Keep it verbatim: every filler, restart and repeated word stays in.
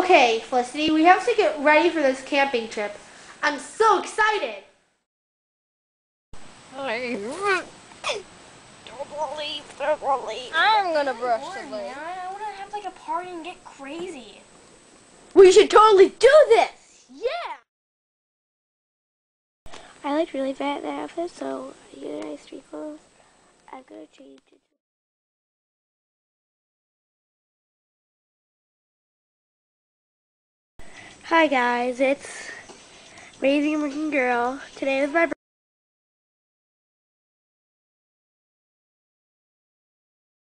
Okay, Felicity, we have to get ready for this camping trip. I'm so excited! Don't leave, don't leave. I'm gonna brush the leg. Man, I want to have like a party and get crazy. We should totally do this! Yeah! I looked really fat in the outfit, so I get nice street clothes. I'm gonna change it. Hi guys, it's Amazing American Girl. Today is my birthday.